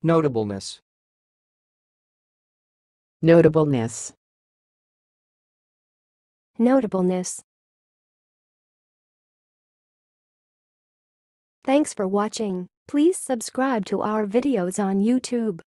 Notableness. Notableness. Notableness. Thanks for watching. Please subscribe to our videos on YouTube.